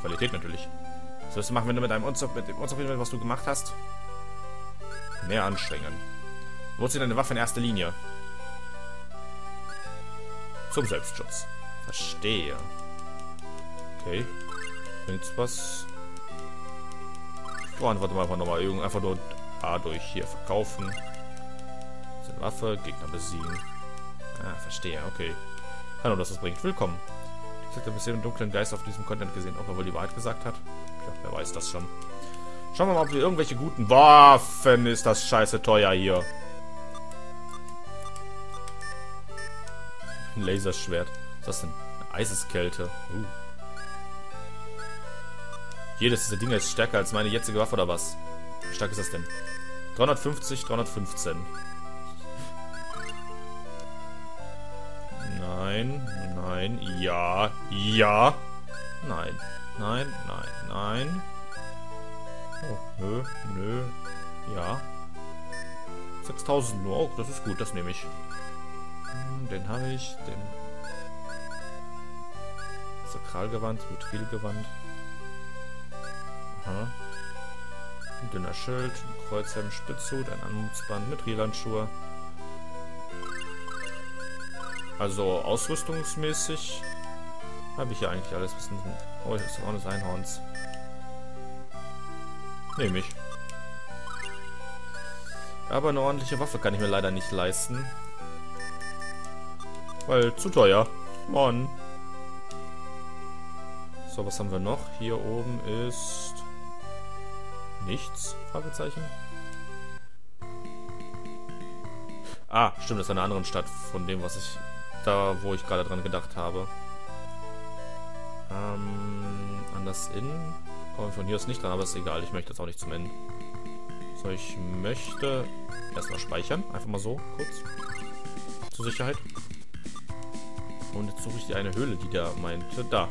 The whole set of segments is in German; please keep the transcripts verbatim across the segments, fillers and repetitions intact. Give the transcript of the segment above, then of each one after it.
Qualität natürlich. Was wirst du machen, wenn du mit einem Unzug, mit dem Unzufrieden, was du gemacht hast? Mehr anstrengen. Wozu deine Waffe in erster Linie? Zum Selbstschutz. Verstehe. Okay. Bringt's was? Oh, antworte mal einfach nochmal. Einfach nur A durch hier verkaufen. Seine Waffe, Gegner besiegen. Ah, verstehe. Okay. Kann nur, dass das bringt. Willkommen. Ich hatte bisher einen dunklen Geist auf diesem Content gesehen, ob er wohl die Wahrheit gesagt hat. Tja, wer weiß das schon. Schauen wir mal, ob wir irgendwelche guten Waffen. Ist das scheiße teuer hier. Ein Laserschwert. Was ist das denn? Eine Eiseskälte. Uh. Jedes dieser Dinger ist stärker als meine jetzige Waffe, oder was? Wie stark ist das denn? dreihundertfünfzig, dreihundertfünfzehn. Nein, nein, ja, ja. Nein, nein, nein, nein. Oh, nö, nö, ja. sechstausend nur, oh, das ist gut, das nehme ich. Den habe ich, den Sakralgewand, Mithrilgewand. Aha. Ein dünner Schild, ein Kreuzhelm, Spitzhut, ein Anmutsband, Mithrilhandschuhe. Also ausrüstungsmäßig habe ich ja eigentlich alles. Oh, das ist auch des Einhorns. Nehme ich. Aber eine ordentliche Waffe kann ich mir leider nicht leisten. Weil zu teuer. Mann. So, was haben wir noch? Hier oben ist nichts? Fragezeichen. Ah, stimmt, das ist eine andere Stadt von dem, was ich da, wo ich gerade dran gedacht habe. Ähm, an das Inn komme ich von hier aus nicht dran, aber ist egal, ich möchte jetzt auch nicht zum Inn. So, ich möchte erstmal speichern, einfach mal so, kurz. Zur Sicherheit. Und jetzt suche ich die eine Höhle, die der meinte. Da.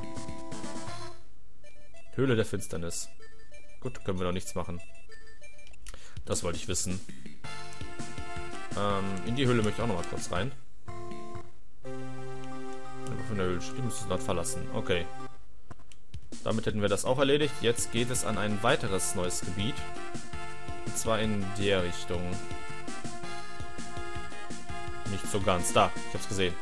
Höhle der Finsternis. Gut, können wir noch nichts machen. Das wollte ich wissen. Ähm, in die Höhle möchte ich auch noch mal kurz rein. Von der Höhle. Die müssen dort verlassen. Okay. Damit hätten wir das auch erledigt. Jetzt geht es an ein weiteres neues Gebiet. Und zwar in der Richtung. Nicht so ganz. Da, ich hab's gesehen.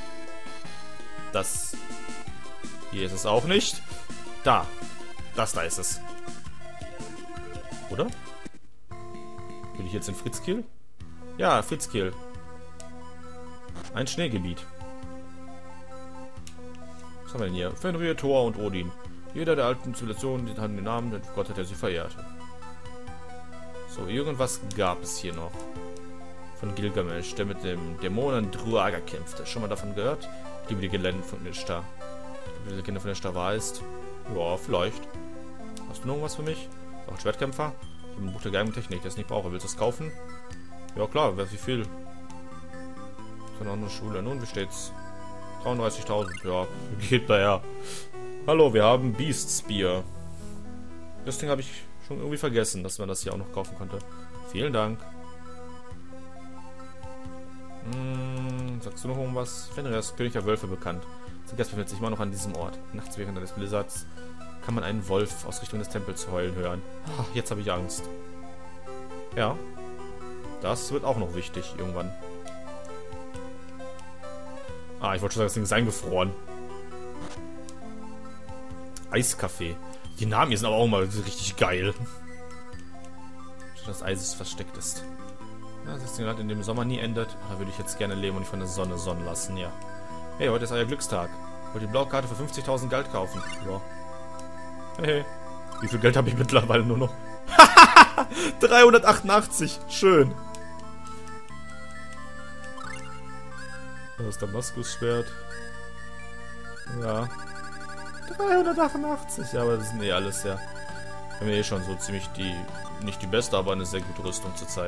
Das hier ist es auch nicht. Da. Das da ist es. Oder? Bin ich jetzt in Fritzkiel? Ja, Fritzkiel. Ein Schneegebiet. Was haben wir denn hier? Fenrir, Thor und Odin. Jeder der alten Zivilisationen hatten den Namen, den Gott hat, der sie verehrte. So, irgendwas gab es hier noch. Von Gilgamesh, der mit dem Dämonen Druaga kämpfte. Schon mal davon gehört? Ich liebe die Gelände von Ishtar. Wie die Legende von Ishtar wahr ist? Ja, vielleicht. Hast du noch irgendwas für mich? Auch ein Schwertkämpfer? Ich habe ein Buch der Geheimtechnik, das ich nicht brauche. Willst du das kaufen? Ja klar, wer wie viel? Von einer Schule. Nun, wie steht's? dreiunddreißigtausend, ja, geht daher. Hallo, wir haben Beast Spear. Das Ding habe ich schon irgendwie vergessen, dass man das hier auch noch kaufen konnte. Vielen Dank. Hm, sagst du noch irgendwas? Fenrir ist König der Wölfe bekannt. Zuerst befindet sich immer noch an diesem Ort. Nachts während des Blizzards kann man einen Wolf aus Richtung des Tempels heulen hören. Ach, jetzt habe ich Angst. Ja. Das wird auch noch wichtig irgendwann. Ah, ich wollte schon sagen, das Ding ist eingefroren. Eiskaffee. Die Namen hier sind aber auch mal richtig geil. Das Eis ist versteckt ist. Ja, das Ding, in dem Sommer nie endet. Da würde ich jetzt gerne leben und nicht von der Sonne sonnen lassen, ja. Hey, heute ist euer Glückstag. Wollt ihr die Blaukarte für fünfzigtausend Gold kaufen? Ja. Hey, wie viel Geld habe ich mittlerweile nur noch? dreihundertachtundachtzig. Schön. Das ist Damaskusschwert. Ja. dreihundertachtundachtzig. Ja, aber das sind eh alles, ja. Wir haben ja eh schon so ziemlich die, nicht die beste, aber eine sehr gute Rüstung zurzeit.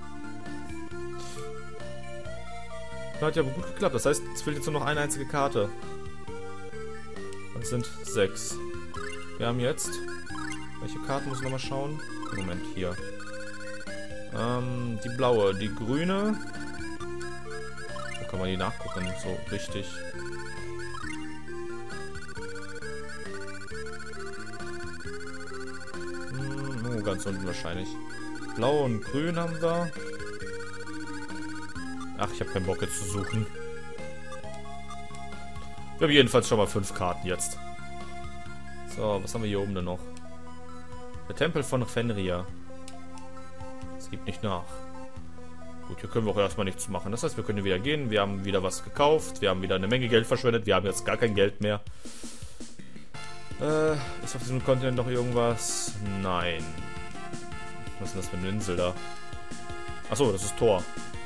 Das hat ja gut geklappt. Das heißt, es fehlt jetzt nur noch eine einzige Karte. Das sind sechs. Wir haben jetzt... Welche Karten muss ich nochmal schauen? Moment, hier. Ähm, die blaue, die grüne. Da kann man die nachgucken, so richtig. ganz unten wahrscheinlich. Blau und grün haben wir. Ach, ich habe keinen Bock jetzt zu suchen. Wir haben jedenfalls schon mal fünf Karten jetzt. So, was haben wir hier oben denn noch? Der Tempel von Fenrir. Es gibt nicht nach. Gut, hier können wir auch erstmal nichts machen. Das heißt, wir können wieder gehen. Wir haben wieder was gekauft. Wir haben wieder eine Menge Geld verschwendet. Wir haben jetzt gar kein Geld mehr. Äh, ist auf diesem Kontinent noch irgendwas? Nein. Was ist denn das für eine Insel da? Achso, das ist Tor.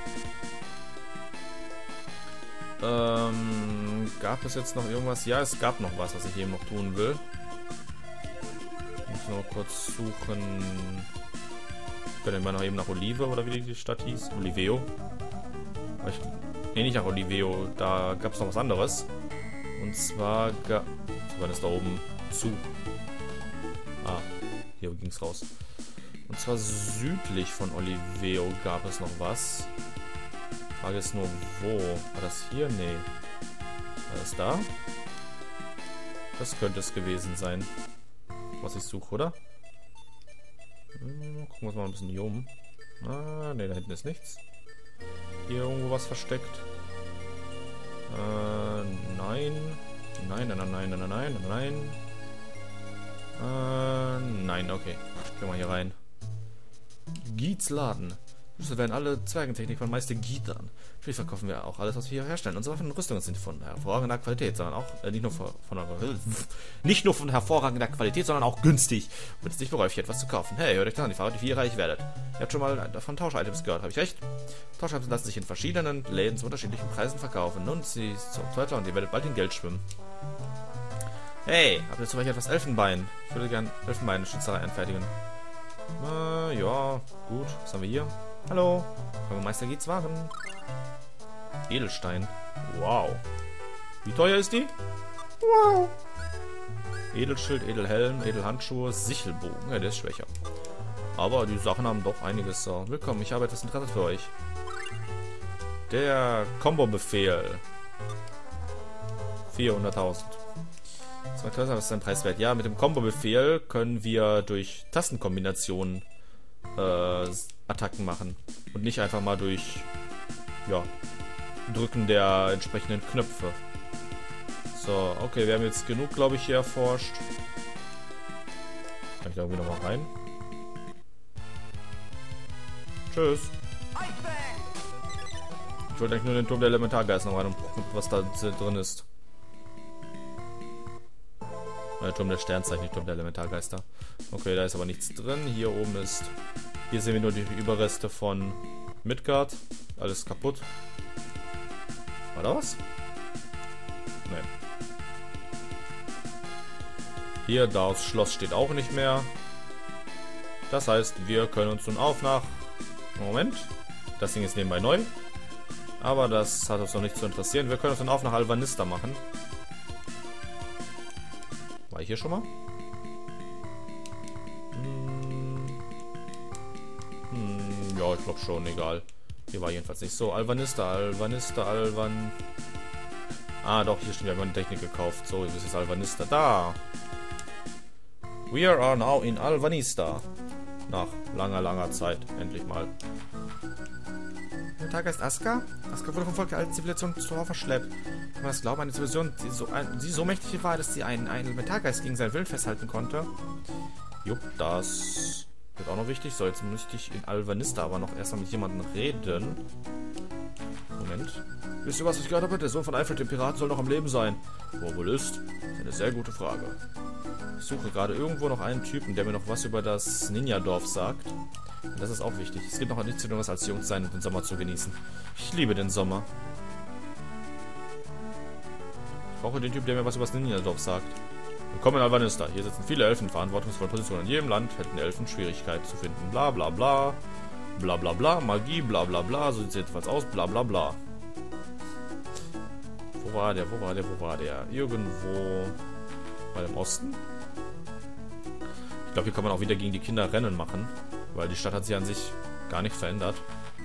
Ähm, gab es jetzt noch irgendwas? Ja, es gab noch was, was ich eben noch tun will. Ich muss nur kurz suchen. Können wir noch eben nach Olive, oder wie die Stadt hieß? Oliveo. Ich, nee, nicht nach Oliveo. Da gab es noch was anderes. Und zwar gab... Wann ist da oben zu? Ah, hier ging es raus. Und zwar südlich von Oliveo gab es noch was. Frage ist nur, wo? War das hier? Nee. War das da? Das könnte es gewesen sein. Was ich suche, oder? Hm, gucken wir uns mal ein bisschen hier um. Ah, ne, da hinten ist nichts. Hier irgendwo was versteckt. Äh, nein. Nein, nein, nein, nein, nein, nein, nein. Äh, nein, okay. Gehen wir hier rein. Giets Laden. Schlüssel werden alle Zwergentechnik von Meister Giet an. Natürlich verkaufen wir auch alles, was wir hier herstellen. Unsere Waffen und Rüstungen sind von hervorragender Qualität, sondern auch äh, nicht nur von, von nicht nur von hervorragender Qualität, sondern auch günstig. Wenn es nicht bereut, hier etwas zu kaufen. Hey, hört euch das an, die Fahrer, die viel reich werdet. Ihr habt schon mal von Tausch-Items gehört, habe ich recht? Tausch-Items lassen sich in verschiedenen Läden zu unterschiedlichen Preisen verkaufen. Nun sie ist so teuer und ihr werdet bald in Geld schwimmen. Hey, habt ihr zum Beispiel etwas Elfenbein? Ich würde gerne Elfenbein-Schnitzerei anfertigen. Äh, ja, gut. Was haben wir hier? Hallo, können wir Meister Giets Waren? Edelstein. Wow. Wie teuer ist die? Wow. Edelschild, Edelhelm, Edelhandschuhe, Sichelbogen. Ja, der ist schwächer. Aber die Sachen haben doch einiges. So, willkommen, ich habe etwas Interessantes für euch. Der Combo-Befehl. vierhunderttausend. Das ist ein Preiswert. Ja, mit dem Combo-Befehl können wir durch Tastenkombinationen äh, Attacken machen. Und nicht einfach mal durch, ja, Drücken der entsprechenden Knöpfe. So, okay, wir haben jetzt genug, glaube ich, hier erforscht. Kann ich da irgendwie nochmal rein? Tschüss. Ich wollte eigentlich nur den Turm der Elementargeister noch rein und gucken, was da drin ist. Der Turm der Sternzeichen, nicht Turm der Elementargeister. Okay, da ist aber nichts drin. Hier oben ist... Hier sehen wir nur die Überreste von Midgard. Alles kaputt. War da was? Nein. Hier, das Schloss steht auch nicht mehr. Das heißt, wir können uns nun auf nach... Moment. Das Ding ist nebenbei neu. Aber das hat uns noch nicht zu interessieren. Wir können uns dann auf nach Alvanista machen. War ich hier schon mal? Hm. Hm, ja, ich glaube schon, egal. Hier war jedenfalls nicht so. Alvanista, Alvanista, Alvan... Ah, doch, hier steht ja eine Technik gekauft. So, jetzt ist Alvanista da. We are now in Alvanista. Nach langer, langer Zeit. Endlich mal. Der Taggeist Aska? Aska wurde vom Volk der alten Zivilisation zu Horror verschleppt. Kann man das glauben, eine Zivilisation, die so, ein, die so mächtig war, dass sie einen, einen Elementargeist gegen seinen Willen festhalten konnte? Jupp, das wird auch noch wichtig. So, jetzt müsste ich in Alvanista aber noch erstmal mit jemandem reden. Moment. Wisst ihr, was ich gehört habe? Der Sohn von Alfred, dem Piraten, soll noch am Leben sein. Wo er wohl ist? Das ist eine sehr gute Frage. Ich suche gerade irgendwo noch einen Typen, der mir noch was über das Ninja-Dorf sagt. Und das ist auch wichtig. Es gibt noch nichts zu tun, als Jungs sein und den Sommer zu genießen. Ich liebe den Sommer. Ich brauche den Typ, der mir was über das Ninja-Dorf sagt. Willkommen in Alvanista. Hier sitzen viele Elfen in verantwortungsvollen Positionen. In jedem Land hätten Elfen Schwierigkeit zu finden. Bla bla bla. Bla bla bla. Magie, bla bla bla. So sieht es jedenfalls aus. Bla bla bla. Wo war der? Wo war der? Wo war der? Irgendwo bei dem Osten? Ich glaube, hier kann man auch wieder gegen die Kinder Rennen machen. Weil die Stadt hat sich an sich gar nicht verändert.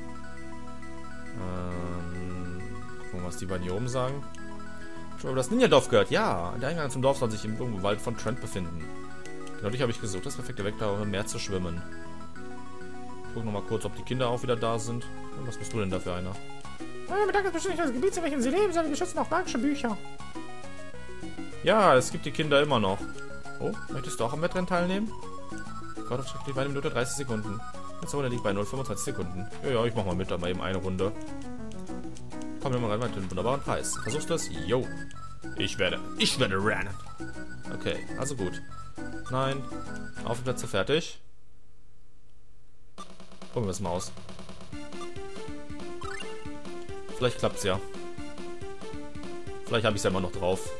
Ähm, gucken wir mal, was die beiden hier oben sagen. Schon über das Ninja-Dorf gehört. Ja, der Eingang zum Dorf soll sich im Wald von Trent befinden. Genau dich habe ich gesucht. Das perfekte Vektor, um im Meer zu schwimmen. Ich gucke nochmal kurz, ob die Kinder auch wieder da sind. Und was bist du denn da für einer? Euer Bedank ist bestimmt nicht das Gebiet, in welchem sie leben, sondern wir schützen auch magische Bücher. Ja, es gibt die Kinder immer noch. Oh, möchtest du auch am Wettrennen teilnehmen? Rekordaufschrift liegt bei eine Minute dreißig Sekunden. Jetzt Runde liegt bei null Komma fünfundzwanzig Sekunden. Ja, ja, ich mach mal mit, dann mal eben eine Runde. Komm, wir mal rein mit dem wunderbaren Preis. Versuchst du es? Jo. Ich werde. Ich werde rennen. Okay, also gut. Nein. Auf die Plätze, fertig. Probieren wir es mal aus. Vielleicht klappt's ja. Vielleicht habe ich es ja immer noch drauf.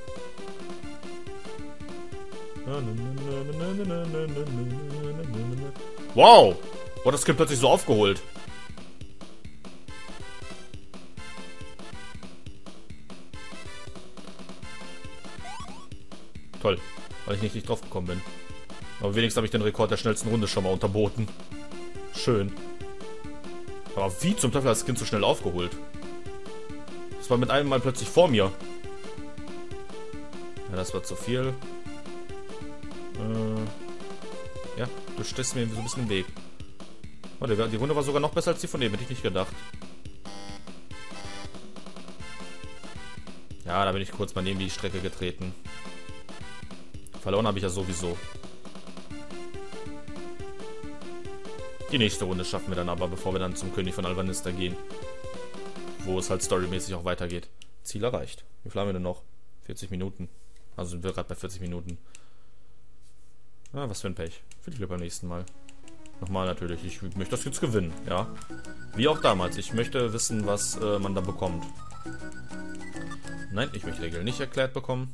Wow! Wurde das Kind plötzlich so aufgeholt. Toll, weil ich nicht, nicht drauf gekommen bin. Aber wenigstens habe ich den Rekord der schnellsten Runde schon mal unterboten. Schön. Aber wie zum Teufel hat das Kind so schnell aufgeholt? Das war mit einem Mal plötzlich vor mir. Ja, das war zu viel. Äh, ja, du stehst mir so ein bisschen im Weg. Oh, die, die Runde war sogar noch besser als die von dem, hätte ich nicht gedacht. Ja, da bin ich kurz mal neben die Strecke getreten. Verloren habe ich ja sowieso. Die nächste Runde schaffen wir dann aber, bevor wir dann zum König von Alvanista gehen. Wo es halt storymäßig auch weitergeht. Ziel erreicht. Wie viel haben wir denn noch? vierzig Minuten. Also sind wir gerade bei vierzig Minuten. Ah, was für ein Pech. Viel Glück beim nächsten Mal. Nochmal natürlich. Ich möchte das jetzt gewinnen, ja. Wie auch damals. Ich möchte wissen, was äh, man da bekommt. Nein, ich möchte die Regeln nicht erklärt bekommen.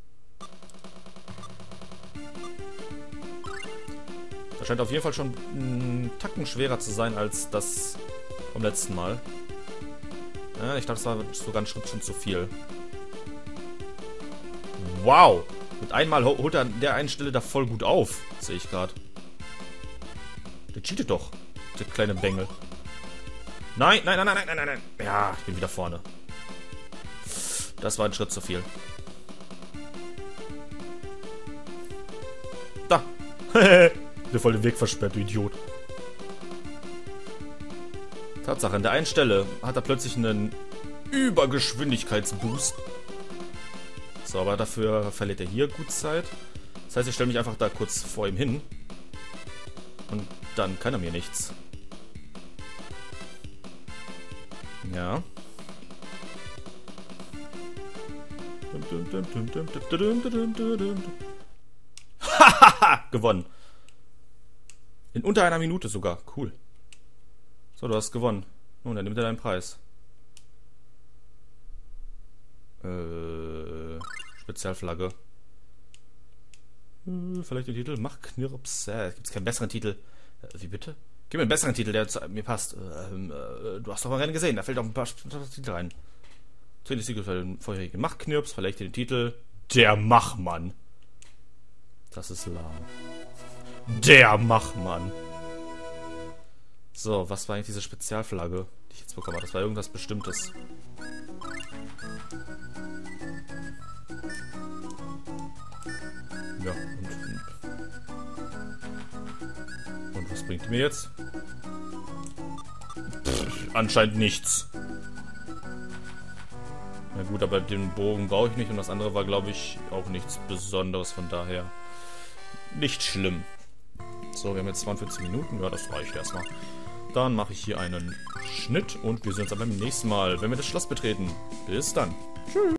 Das scheint auf jeden Fall schon einen Tacken schwerer zu sein als das vom letzten Mal. Ja, ich glaube, das war sogar ein Schritt schon zu viel. Wow! Mit einmal holt er an der einen Stelle da voll gut auf. Sehe ich gerade. Der cheatet doch. Der kleine Bengel. Nein, nein, nein, nein, nein, nein, nein. Ja, ich bin wieder vorne. Das war ein Schritt zu viel. Da. Der voll den Weg versperrt, du Idiot. Tatsache, an der einen Stelle hat er plötzlich einen Übergeschwindigkeitsboost. So, aber dafür verliert er hier gut Zeit. Das heißt, ich stelle mich einfach da kurz vor ihm hin. Und dann kann er mir nichts. Ja. Hahaha! Gewonnen. In unter einer Minute sogar. Cool. So, du hast gewonnen. Nun, dann nimmt er deinen Preis. Äh, Spezialflagge. Äh, vielleicht den Titel? Mach Knirps. Äh, Gibt es keinen besseren Titel? Äh, wie bitte? Gib mir einen besseren Titel, der zu mir passt. Äh, äh, du hast doch mal Rennen gesehen, da fällt auch ein paar Titel rein. Trainiert Siegel für den vorherigen Machknirps, vielleicht den Titel Der Machmann. Das ist lahm. Der Machmann. So, was war eigentlich diese Spezialflagge, die ich jetzt bekommen habe? Das war irgendwas Bestimmtes. Ja, und, und was bringt die mir jetzt? Pff, anscheinend nichts. Na gut, aber den Bogen brauche ich nicht und das andere war, glaube ich, auch nichts Besonderes, von daher nicht schlimm. So, wir haben jetzt zweiundvierzig Minuten, ja, das reicht erstmal. Dann mache ich hier einen Schnitt und wir sehen uns dann beim nächsten Mal, wenn wir das Schloss betreten. Bis dann. Tschüss.